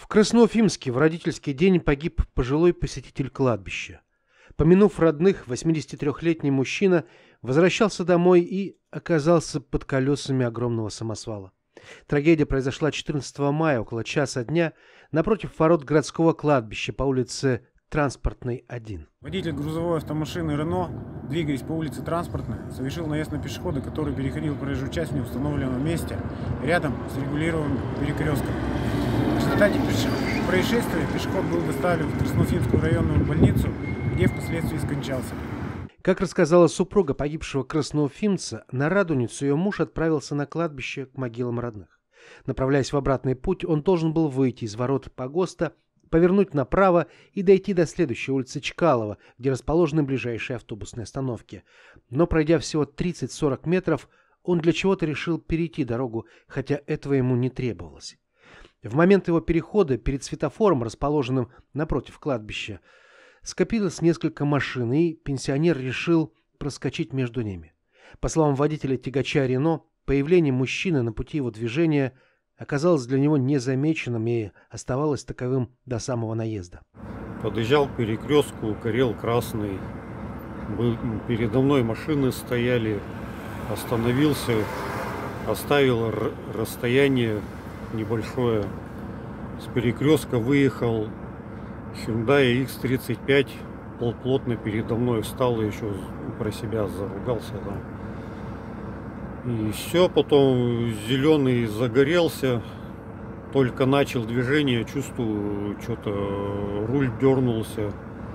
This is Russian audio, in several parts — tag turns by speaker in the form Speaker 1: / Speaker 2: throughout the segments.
Speaker 1: В Красноуфимске в родительский день погиб пожилой посетитель кладбища. Помянув родных, 83-летний мужчина возвращался домой и оказался под колесами огромного самосвала. Трагедия произошла 14 мая около часа дня напротив ворот городского кладбища по улице Транспортной, 1.
Speaker 2: Водитель грузовой автомашины «Рено», двигаясь по улице Транспортной, совершил наезд на пешехода, который переходил проезжую часть в неустановленном месте рядом с регулируемым перекрестком. В результате происшествия пешеход был доставлен в Красноуфимскую районную больницу, где впоследствии скончался.
Speaker 1: Как рассказала супруга погибшего красноуфимца, на Радуницу ее муж отправился на кладбище к могилам родных. Направляясь в обратный путь, он должен был выйти из ворот погоста, повернуть направо и дойти до следующей улицы Чкалова, где расположены ближайшие автобусные остановки. Но, пройдя всего 30-40 метров, он для чего-то решил перейти дорогу, хотя этого ему не требовалось. В момент его перехода перед светофором, расположенным напротив кладбища, скопилось несколько машин, и пенсионер решил проскочить между ними. По словам водителя тягача «Рено», появление мужчины на пути его движения оказалось для него незамеченным и оставалось таковым до самого наезда.
Speaker 3: Подъезжал к перекрестку, горел красный. Передо мной машины стояли. Остановился, оставил расстояние небольшое. С перекрестка выехал Hyundai X35, плотно передо мной встал и еще про себя заругался там. И все, потом зеленый загорелся, только начал движение, чувствую, что-то руль дернулся.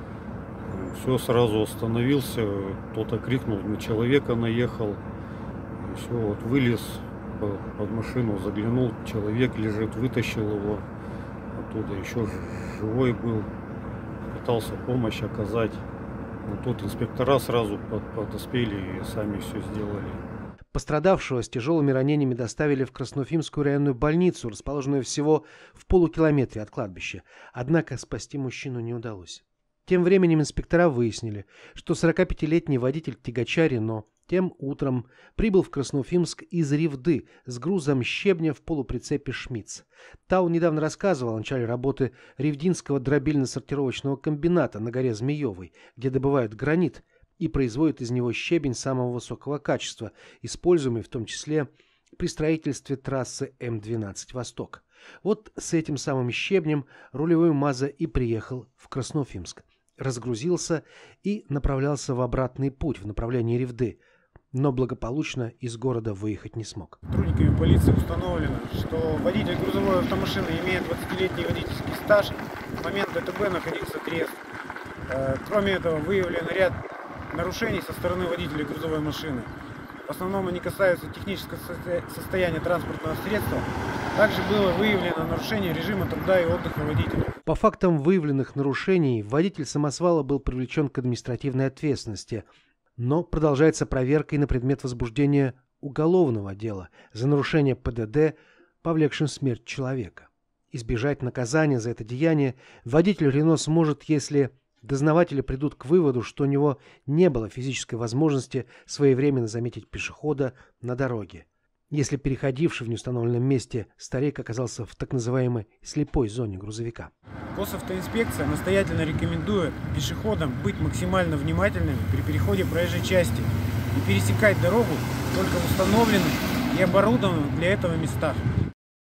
Speaker 3: Все, сразу остановился, кто-то крикнул, на человека наехал. И все, вот вылез под машину, заглянул, человек лежит, вытащил его оттуда, еще живой был, пытался помощь оказать. Но тут инспектора сразу подоспели и сами все сделали.
Speaker 1: Пострадавшего с тяжелыми ранениями доставили в Красноуфимскую районную больницу, расположенную всего в полукилометре от кладбища. Однако спасти мужчину не удалось. Тем временем инспектора выяснили, что 45-летний водитель тягача «Рено» тем утром прибыл в Красноуфимск из Ревды с грузом щебня в полуприцепе «Шмидц». Тау недавно рассказывал о начале работы Ревдинского дробильно-сортировочного комбината на горе Змеевой, где добывают гранит и производят из него щебень самого высокого качества, используемый в том числе при строительстве трассы М12 «Восток». Вот с этим самым щебнем рулевой МАЗа и приехал в Красноуфимск. Разгрузился и направлялся в обратный путь в направлении Ревды, но благополучно из города выехать не смог.
Speaker 2: Сотрудниками полиции установлено, что водитель грузовой автомашины имеет 20-летний водительский стаж, в момент ДТП находился трест. Кроме этого, выявлен ряд нарушений со стороны водителей грузовой машины. В основном они касаются технического состояния транспортного средства. Также было выявлено нарушение режима труда и отдыха водителя.
Speaker 1: По фактам выявленных нарушений водитель самосвала был привлечен к административной ответственности, но продолжается проверка и на предмет возбуждения уголовного дела за нарушение ПДД, повлекшим смерть человека. Избежать наказания за это деяние водитель «Рено» сможет, если дознаватели придут к выводу, что у него не было физической возможности своевременно заметить пешехода на дороге, если переходивший в неустановленном месте старик оказался в так называемой слепой зоне грузовика.
Speaker 2: Госавтоинспекция настоятельно рекомендует пешеходам быть максимально внимательными при переходе проезжей части и пересекать дорогу только в установленных и оборудованных для этого местах.